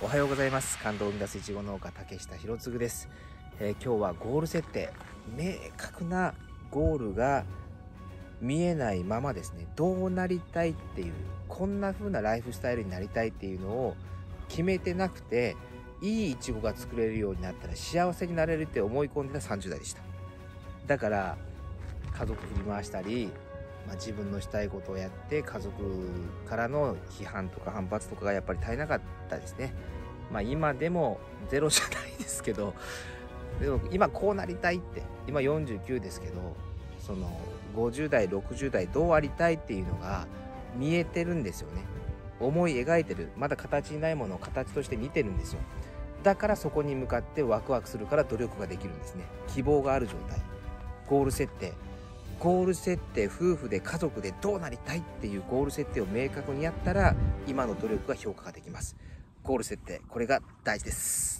おはようございます。感動を生み出すいちご農家竹下博次です。今日はゴール設定、明確なゴールが見えないままですね、どうなりたいっていう、こんな風なライフスタイルになりたいっていうのを決めてなくて、いいいちごが作れるようになったら幸せになれるって思い込んでた30代でした。だから家族振り回したり、自分のしたいことをやって家族からの批判とか反発とかがやっぱり絶えなかったですね。今でもゼロじゃないですけど、でも今こうなりたいって、今49ですけど、その50代60代どうありたいっていうのが見えてるんですよね。思い描いてる、まだ形にないものを形として見てるんですよ。だからそこに向かってワクワクするから努力ができるんですね。希望がある状態。ゴール設定、夫婦で家族でどうなりたいっていうゴール設定を明確にやったら、今の努力が評価ができます。ゴール設定、これが大事です。